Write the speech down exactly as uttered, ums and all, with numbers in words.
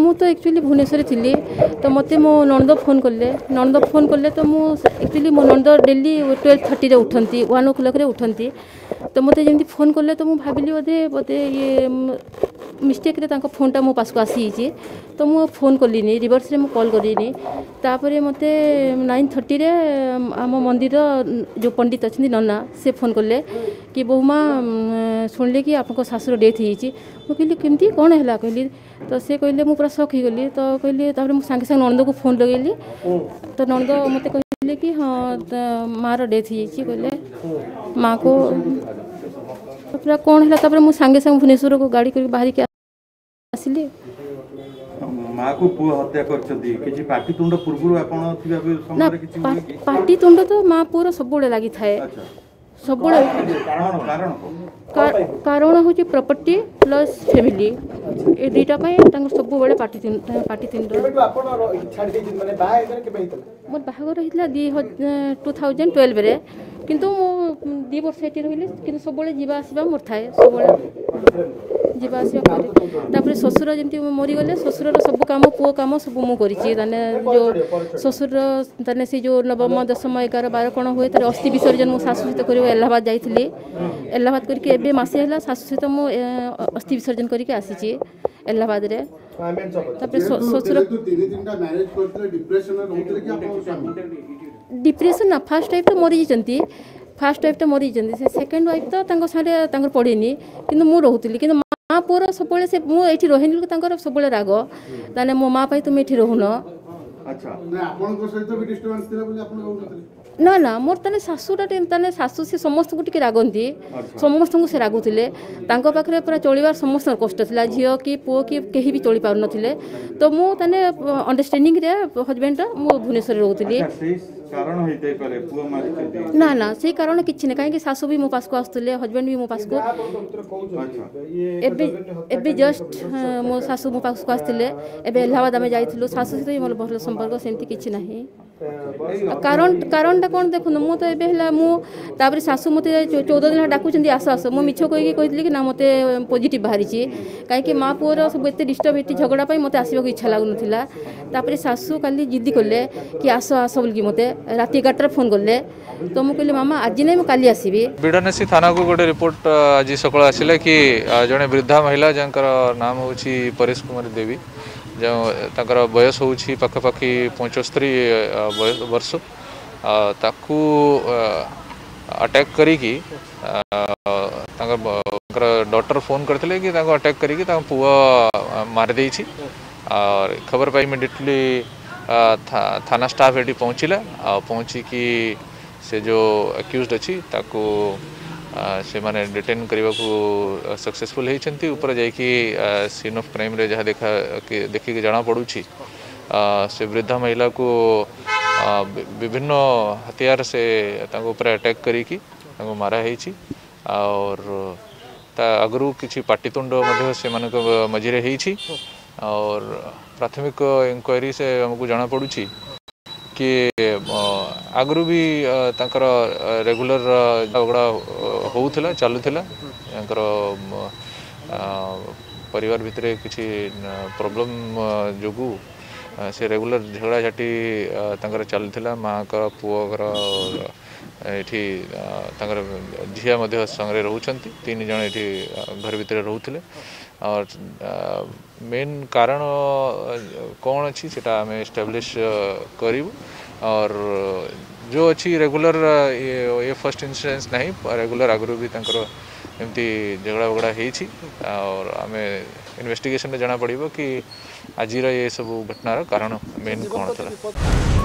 मु तो एक्चुअली भुवनेश्वर थी तो मत मो नणद फोन कले नणद फोन कले तो मुझे एक्चुअली मो नणद डेली ट्वेल्व थर्टी उठती वन ओ क्लॉक उठती तो मत जमी फोन कले तो मुझे भाविली बोधे बोधे ये मिस्टेक रे तांको फोनटा मो पास को आसी तो मु फोन कलिनी रिवर्स रे मु कॉल करिनी तापरे मते नाइन थर्टी रे आम मंदिर जो पंडित अच्छी नना से फोन कले कि बहुमा शुणिले कि आपको शाशुर डेथ हो कहली केमती कौन है कहली तो से कहले मुझे पूरा शक हो गली तो कहली तापर मुझे सांगे सांगे नणद को फोन लगेली तो नणद मत कहले कि हाँ मार डेथ हो कहले माँ को पूरा कौन है तापर मुझे सांगे सांगे भुवनेश्वर को गाड़ी कर बाहर के आसिले माँ को पुआ हत्या करछथि किछि पाटितुंड पूर्व आपण थिबा समय रे किछि होय कि पाटितुंड तो माँ पुअर सबुले लागि थाए सबुले कारण कारण कारण हूँ प्रॉपर्टी प्लस फैमिली ए दुईटा सब बड़े पाटितुंड पाटितुंड मोर बाहागर होता दी टू थाउजेंड ट्वेल्व रे किंतु दी वर्ष ये रही कि सब जा आसवा मोर थाए सब जा आसवा शशुर जमी मरीगले शशुर सब कम पुओ कम सब मुझे जो शशुर ताने से जो नवम दशम एगार बार कौन हुए तार अस्थि विसर्जन मो शाशु सहित कर इलाहाबाद जाइली इलाहाबाद करके मसे है शाशु सहित मो अस्थि विसर्जन करके आसी इलाहाबाद रे शशुर डिप्रेशन ना फास्ट टाइप तो मरी जाती फास्ट वाइफ तो मरी जाती सेकेंड वाइफ तो सारे पड़ेनि कि मुझे रोली कि माँ पुअर सब से मुझे रही सब राग ताने मो माँ तुम ये रोहन ना ना मोर ताने शाशुरा ताने शाशु से समस्त को रागंती समस्त को से रागुले पाखे पूरा चलबार समस्त कष्ट था झील कि पुओ कि कहीं भी चली पार नथिले तो मु ताने अंडरस्टैंडिंग रे हजबैंड मु भुवनेश्वर रोली ना ना से कारण किसी ना कहीं शाशु भी मो पास को आसुले हजबैंड भी मो पास को एबे जस्ट मो शाशु मो पास को आसते एबे इलाहाबाद आम जाइलु शाशु सहित मोर भल संपर्क सेमती किछि नाही कारण कारणटा कौन देखु मु तो ये मुझे शाशु मत चौदह दिन डाकुं आस आस मुझे मिछ कहीकि कही ना मत पॉजिटिव बाहरी कहीं माँ पुअर सब एत डिस्टर्ब ये झगड़ा मत आसवाक इच्छा लगुन शाशु काली जिद्दी कले कि आस आस बोलिकी मत रात एगारटार फोन कले तो मुझे कहली मामा आज नहीं काली आसबि बिड़ानेसी थाना को गोटे रिपोर्ट आज सकाल आसिला कि जड़े वृद्धा महिला जर नाम हूँ परेश कुमारी देवी जो ताकर बयस हूँ पाखापाखि पचस्तरी वर्ष ताकू अटैक करी डॉक्टर फोन करते कि अटैक करी पुआ मारिदे और खबर पाई इमिडिएटली था, थाना स्टाफ ये पहुँचला पहुँचिकी से जो अक्यूज्ड अच्छी ताकू से माने डिटेन करने को सक्सेसफुल होती ऊपर जाकि सीन ऑफ क्राइम रे जहाँ देखा देखिक जना पड़ू से वृद्धा महिला को विभिन्न हथियार से ऊपर अटैक करी मारा है और आगु किसी पाटितुंड से मझे होती और प्राथमिक इंक्वायरी से हमको जना पड़ू कि आगु भी तांकर रेगुलर झगड़ा होउथिला चलुथिला परिवार भितर किसी प्रॉब्लम जोगु से रेगुलर झगड़ा झाटी तांकर चलुथिला माँ का पुओर ये झिया मध्य संगे रोचंती तीन जन ये घर भितर रोते और मेन कारण कौन अच्छी सेटा आम एस्टाब्लिश करूँ और जो अच्छी रेगुलर ये फर्स्ट इंसिडेंस नहीं रेगुलर आगु भी एमती झगड़ा वगड़ा होती और आम इन्वेस्टिगेशन जना पड़ो कि आज ये सब घटनार कारण मेन कौन था।